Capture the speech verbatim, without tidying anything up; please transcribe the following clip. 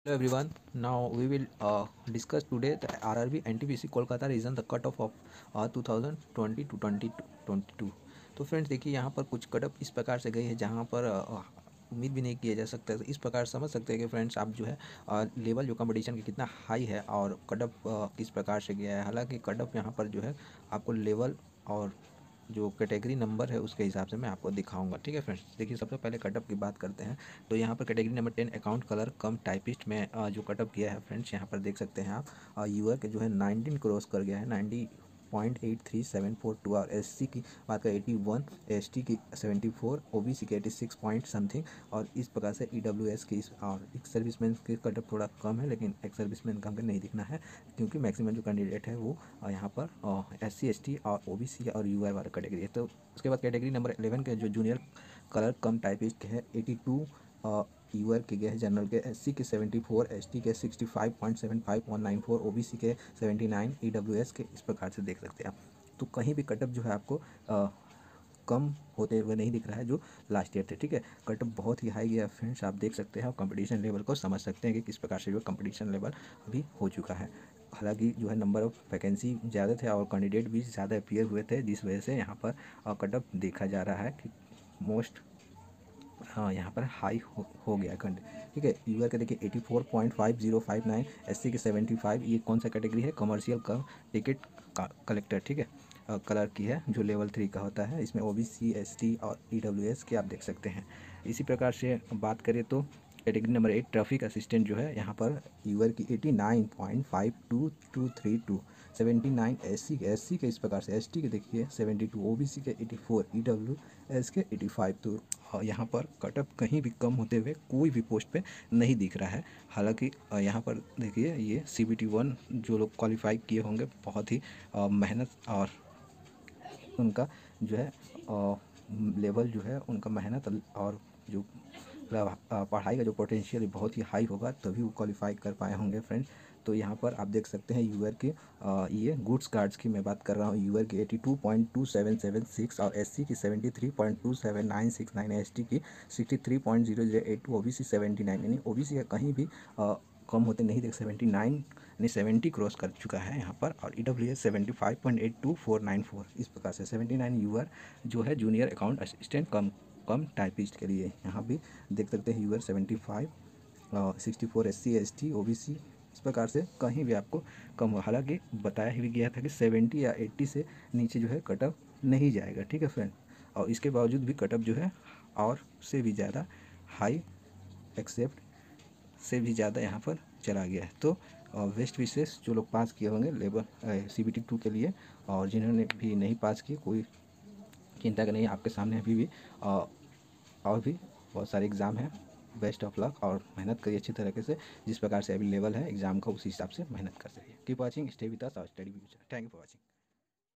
Hello everyone. Now we will uh, discuss today the R R B N T P C Kolkata region the cut off off two thousand twenty two twenty twenty two. तो friends देखिए यहाँ पर कुछ cut off इस प्रकार से गई है जहाँ पर uh, उम्मीद भी नहीं किया जा सकता है। तो इस प्रकार समझ सकते हैं कि फ्रेंड्स आप जो है लेवल जो कंपटीशन की कितना हाई है और कट ऑफ किस प्रकार से गया है। हालांकि कट ऑफ यहाँ पर जो है आपको लेवल और जो कैटेगरी नंबर है उसके हिसाब से मैं आपको दिखाऊंगा। ठीक है फ्रेंड्स, देखिए सबसे पहले कटअप की बात करते हैं। तो यहाँ पर category number ten account clerk cum typist में अ, जो कटअप किया है फ्रेंड्स, यहाँ पर देख सकते हैं आप यूआर के जो है नाइनटीन क्रॉस कर गया है, ninety point eight three seven four two. और एस सी की बात करें एटी वन, एस टी की seventy four, O B C की एटी सिक्स पॉइंट समथिंग। और इस प्रकार से ई डब्ल्यू एस की इस और एक सर्विसमैन के कटअप थोड़ा कम है, लेकिन एक सर्विसमैन का हमको नहीं दिखना है क्योंकि मैक्सिमम जो कैंडिडेट है वो अ, यहाँ पर एस सी एस टी और ओ बी सी और यू आर वाला कैटेगरी है। तो उसके बाद कैटेगरी नंबर इलेवन के जो जूनियर कलर कम टाइपिस्ट के है एटी टू यू आर के गए हैं, जनरल के एस सी के सेवेंटी फोर, एस टी के sixty five point seven five one nine four, O B C के seventy nine, E W S के इस प्रकार से देख सकते हैं आप। तो कहीं भी कटअप जो है आपको आ, कम होते हुए नहीं दिख रहा है जो लास्ट ईयर थे। ठीक है, कटअप बहुत ही हाई गया फ्रेंड्स, आप देख सकते हैं और कंपटीशन लेवल को समझ सकते हैं कि किस प्रकार से जो कंपटीशन लेवल अभी हो चुका है। हालांकि जो है नंबर ऑफ़ वैकेंसी ज़्यादा थे और कैंडिडेट भी ज़्यादा अपीयर हुए थे, जिस वजह से यहाँ पर कटअप देखा जा रहा है कि मोस्ट हाँ यहाँ पर हाई हो, हो गया कंड। ठीक है, यूआर के देखिए eighty four point five zero five nine, S C के सेवेंटी फाइव। ये कौन सा कैटेगरी है? कमर्शियल का टिकट कलेक्टर। ठीक है, अ, कलर की है जो लेवल थ्री का होता है। इसमें O B C, S T और ई डब्ल्यू एस के आप देख सकते हैं। इसी प्रकार से बात करें तो category number eight traffic assistant जो है यहाँ पर यूआर की eighty nine point five two two three two, seventy nine S C के, एस सी के इस प्रकार से, एस टी के देखिए seventy two, O B C के eighty four, E W S के एटी फाइव। तो यहाँ पर कटअप कहीं भी कम होते हुए कोई भी पोस्ट पे नहीं दिख रहा है। हालांकि यहाँ पर देखिए ये सी बी टी वन जो लोग क्वालिफाई किए होंगे बहुत ही मेहनत और उनका जो है लेवल जो है उनका मेहनत और जो पढ़ाई का जो पोटेंशियल बहुत ही हाई होगा तभी वो क्वालिफाई कर पाए होंगे फ्रेंड्स। तो यहाँ पर आप देख सकते हैं यूआर के ये गुड्स कार्ड्स की मैं बात कर रहा हूँ, यूआर की eighty two point two seven seven six और एससी की seventy three point two seven nine six nine, ST की sixty three point zero zero eight two, OBC seventy nine. यानी ओबीसी का कहीं भी आ, कम होते नहीं देख, सेवेंटी नाइन यानी सेवेंटी क्रॉस कर चुका है यहाँ पर। और E W S seventy five point eight two four nine four, इस प्रकार से सेवेंटी नाइन यूआर जो है junior account assistant cum cum typist के लिए। यहाँ भी देख सकते हैं UR seventy five, sixty four S C, S T, O B C, इस प्रकार से कहीं भी आपको कम हो। हालांकि बताया ही गया था कि सेवेंटी या एट्टी से नीचे जो है कटअप नहीं जाएगा। ठीक है फ्रेंड, और इसके बावजूद भी कटअप जो है और से भी ज़्यादा हाई एक्सेप्ट से भी ज़्यादा यहाँ पर चला गया है। तो वेस्ट विशेष जो लोग पास किए होंगे level C B T two के लिए, और जिन्होंने भी नहीं पास किए कोई चिंता का नहीं, आपके सामने अभी भी आ, और भी बहुत सारे एग्ज़ाम हैं। बेस्ट ऑफ लक और मेहनत करिए अच्छी तरीके से, जिस प्रकार से अभी लेवल है एग्ज़ाम का उसी हिसाब से मेहनत करते रहिए। Keep watching, stay with us और study future. Thank you for watching.